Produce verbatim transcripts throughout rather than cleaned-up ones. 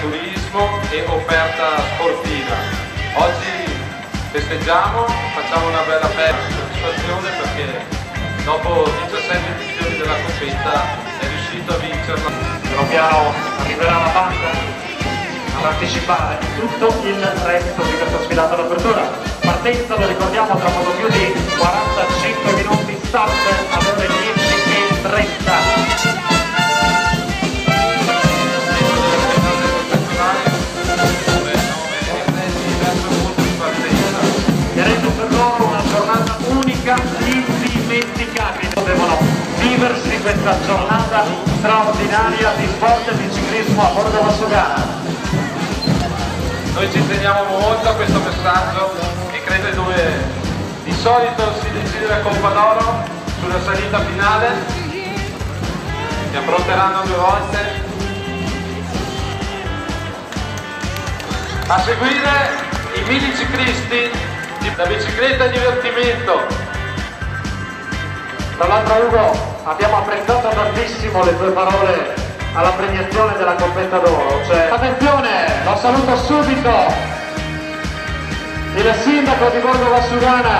turismo e offerta sportiva. Oggi festeggiamo, facciamo una bella festa, soddisfazione perché dopo diciassette edizioni della Copetta è riuscito a vincerla. Piano piano arriverà la banda a partecipare tutto il resto di questa sfilata d'apertura. Partenza, lo ricordiamo, tra poco più di quarantacinque minuti, start alle ore dieci e trenta. Che rende per loro una giornata unica, indimenticabile. Devono viversi questa giornata straordinaria di sport e di ciclismo a Borgo Valsugana. Noi ci teniamo molto a questo messaggio e credo dove di solito si decide la Coppa d'Oro sulla salita finale, che affronteranno due volte. A seguire i mini ciclisti, la bicicletta e divertimento. Tra l'altro, Ugo, abbiamo apprezzato tantissimo le tue parole alla premiazione della Copetta d'Oro. Cioè, attenzione, lo saluto subito, il sindaco di Borgo Valsugana.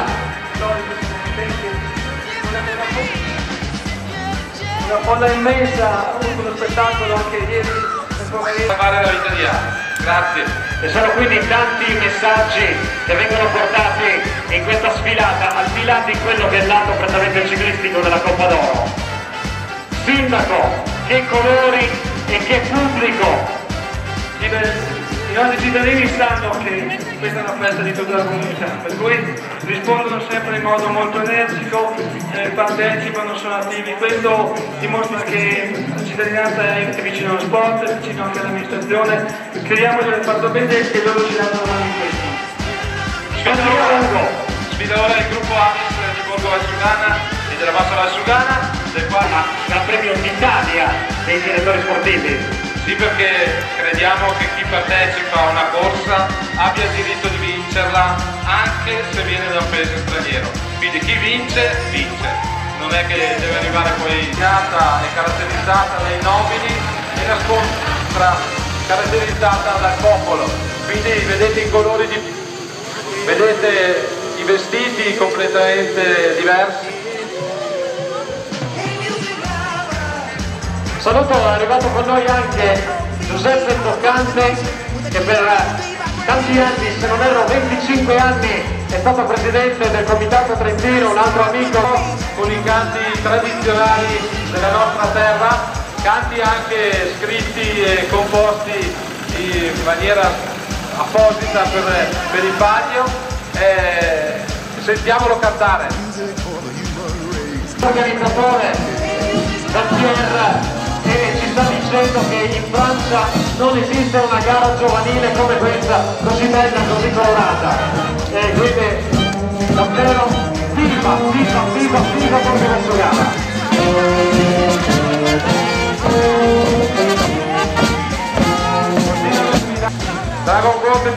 Una folla immensa, ha avuto uno spettacolo anche ieri nel pomeriggio. Fare la vita di altri. Grazie. E sono quindi tanti messaggi che vengono portati in questa sfilata, al di là di quello che è il lato prettamente ciclistico della Coppa d'Oro. Sindaco, che colori e che pubblico! I nostri cittadini sanno che questa è una festa di tutta la comunità, per cui rispondono sempre in modo molto energico, eh, partecipano, sono attivi. Questo dimostra che la cittadinanza è vicino allo sport, è vicino anche all'amministrazione. Crediamo di aver fatto bene e loro ci danno una mano in questo. Sfida ora, sfida ora il gruppo Amis di Borgo Valsugana e della Bassa Valsugana, del quale Gran Premio d'Italia dei direttori sportivi. Sì, perché crediamo che chi partecipa a una corsa abbia il diritto di vincerla anche se viene da un paese straniero. Quindi chi vince, vince. Non è che deve arrivare poi nata e caratterizzata dai nobili e la scontra caratterizzata dal popolo. Quindi vedete i colori, di... vedete i vestiti completamente diversi. Saluto, è arrivato con noi anche Giuseppe Toccante, che per tanti anni, se non erro venticinque anni, è stato presidente del Comitato Trentino, un altro amico. Con i canti tradizionali della nostra terra, canti anche scritti e composti in maniera apposita per, per il Baglio. Eh, sentiamolo cantare. L'organizzatore Pierre e ci sta dicendo che in Francia non esiste una gara giovanile come questa, così bella, così colorata. E quindi davvero viva, viva, viva, viva Borgo Valsugana! Dragon Boat.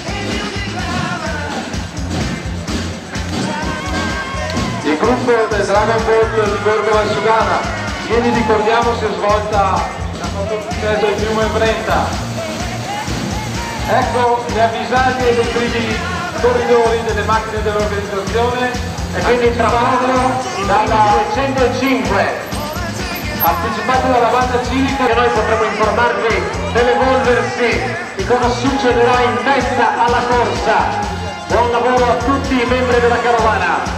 Il gruppo del Dragon Boat di Borgo Valsugana, ieri ricordiamo si è svolta la fotosuccesso di Fiume Brenta. Ecco le avvisaglie dei primi corridori delle macchine dell'organizzazione E quindi tra poco dalla duecentocinque, anticipato dalla banda civica, che noi potremo informarvi dell'evolversi di cosa succederà in testa alla corsa. Buon lavoro a tutti i membri della carovana.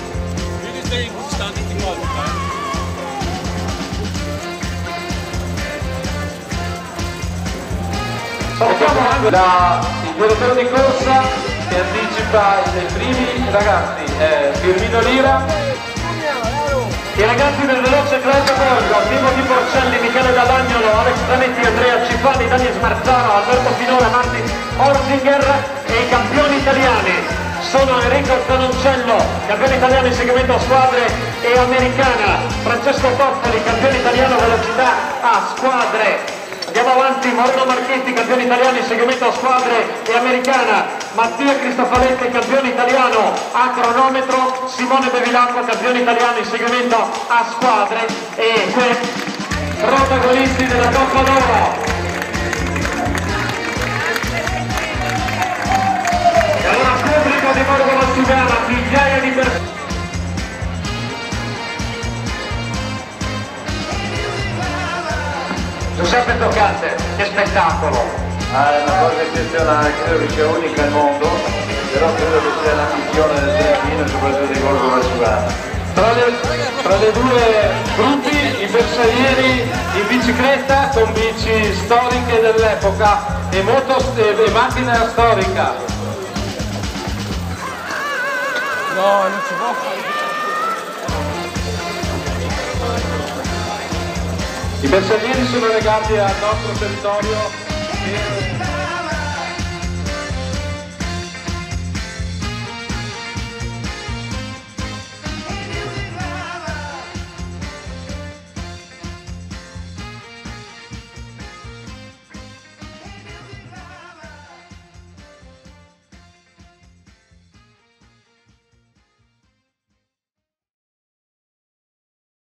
Salutiamo anche la, il direttore di corsa che anticipa i primi ragazzi, è Firmino Lira. I ragazzi del Veloce Club Borgo, Timothy Porcelli, Michele Dall'Agnolo, Alex Zanetti, Andrea Cifani, Dani Smarzano, Alberto Finora, Martin Orzinger e i campioni italiani sono Enrico Zanoncello, campione italiano in seguimento a squadre e americana, Francesco Toffoli, campione italiano velocità a squadre. Andiamo avanti, Moreno Marchetti, campione italiano in seguimento a squadre e americana, Mattia Cristofaletti, campione italiano a cronometro, Simone Bevilacqua, campione italiano in seguimento a squadre e protagonisti della Coppa d'Oro. è toccante, che spettacolo! Ah, è una cosa eccezionale, credo che sia unica al mondo, però credo che sia l'ambizione del Trentino, soprattutto di Borgo Valsugana. Tra le, tra le due gruppi, i bersaglieri in bicicletta con bici storiche dell'epoca e, moto, e, e macchina storica. No, non si può fare. I bersaglieri sono legati al nostro territorio.